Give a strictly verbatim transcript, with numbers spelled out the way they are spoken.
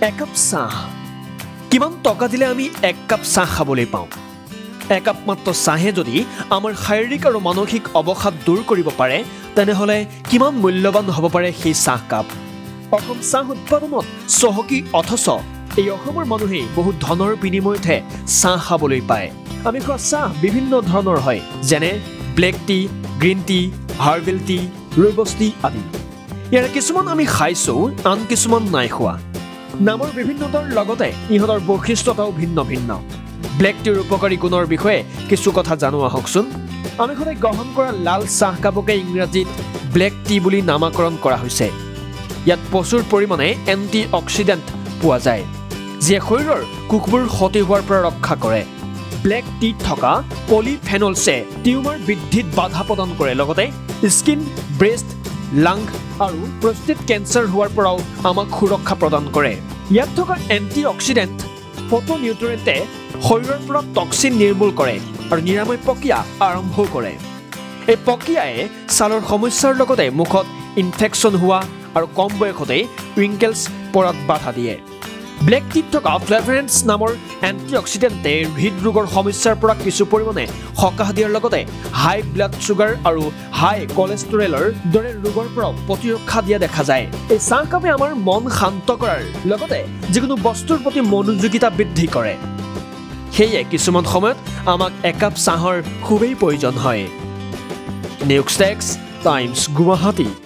একাপ চাহ কিমান টকা দিলে আমি এক কাপ চাহ খাবলৈ পাওঁ একাপ মাত্ৰ চাহে যদি আমাৰ শাৰীৰিক আৰু মানসিক অৱসাদ দূৰ কৰিব পাৰে তেনেহলে কিমান মূল্যৱান হ'ব পাৰে সেই চাহ কাপ অসম চাহ উৎপাদনত চহকী অথচ এই অসমৰ মানুহে বহুত ধনৰ বিনিময়তহে চাহ খাবলৈ পায় আমি খোৱা চাহ বিভিন্ন ধৰণৰ হয় যেনে black tea green tea herbal tea rooibos tea আদি ইয়াৰ কিছুমান আমি খাইছো আন কিছুমান নাই খোৱা নামৰ বিভিন্নতাৰ লগতে ইহঁতৰ বৈশিষ্ট্যতাও ভিন্ন ভিন্ন ব্লেক টিৰ উপকাৰী গুণৰ বিষয়ে কিছু কথা জানো আহকচোন আমি সদায় গ্ৰহণ কৰা লাল চাহ কাপকে ইংৰাজীত ব্লেক টি বুলি নামাকৰণ কৰা হৈছে ইয়াত প্ৰচুৰ পৰিমাণে এন্টি অক্সিডেন্ট পোৱা যায় যিয়ে শৰীৰৰ কোষবোৰ ক্ষতি হোৱাৰ পৰা ৰক্ষা কৰে ব্লেক টিত থকা পলিফেনলছে টিউমাৰ বৃদ্ধিত বাধা প্ৰদান কৰে লগতে স্কিন ব্ৰেষ্ট লাং আৰু প্ৰস্টেট কেঞ্চাৰ হোৱাৰ পৰাও আমাক সুৰক্ষা প্ৰদান কৰে ইয়াত থকা এন্টি অক্সিডেন্ট ফটোনিউট্ৰিয়েণ্টে শৰীৰৰ পৰা টক্সিন নিৰ্মূল কৰে আৰু নিৰাময় প্ৰক্ৰিয়া আৰম্ভ কৰে এই প্ৰক্ৰিয়াই ছালৰ সমস্যাৰ লগতে মুখত ইনফেকশ্যন হোৱা আৰু কম বয়সতে ৰিংকেলছ পৰাত বাধা দিয়ে ব্লেক টিত থকা ফ্লেভৰেন্স নামৰ এন্টি অক্সিডেন্টে হৃদৰোগৰ সমস্যাৰ পৰা কিছু পৰিমাণে সকাহ দিয়াৰ লগতে হাই ব্লাড চুগাৰ আৰু হাই কলেষ্টৰেলৰ দৰে ৰোগৰ পৰা প্ৰতিৰক্ষা দিয়া দেখা যায় এই চাহ কাপে আমাৰ মন শান্ত কৰাৰ লগতে যিকোনো বস্তুৰ প্ৰতি মনোযোগিতা বৃদ্ধি কৰে সেয়ে কিছুমান সময়ত আমাক একাপ চাহৰ খুবেই প্ৰয়োজন হয় নিউজ টেক্স টাইমছ গুৱাহাটী